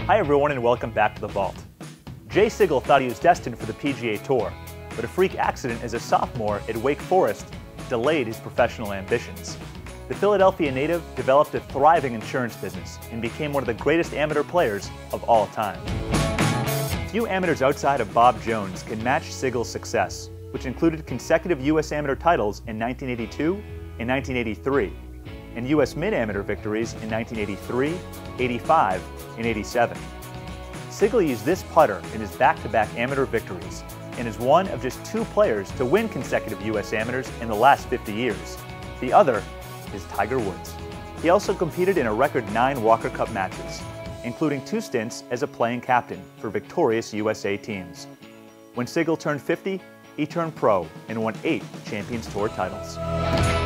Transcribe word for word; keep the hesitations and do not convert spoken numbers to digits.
Hi everyone and welcome back to The Vault. Jay Sigel thought he was destined for the P G A Tour, but a freak accident as a sophomore at Wake Forest delayed his professional ambitions. The Philadelphia native developed a thriving insurance business and became one of the greatest amateur players of all time. Few amateurs outside of Bob Jones can match Sigel's success, which included consecutive U S amateur titles in nineteen eighty-two and nineteen eighty-three, and U S mid-amateur victories in nineteen eighty-three, eighty-five, and eighty-seven. Sigel used this putter in his back-to-back amateur victories and is one of just two players to win consecutive U S amateurs in the last fifty years. The other is Tiger Woods. He also competed in a record nine Walker Cup matches, including two stints as a playing captain for victorious U S A teams. When Sigel turned fifty, he turned pro and won eight Champions Tour titles.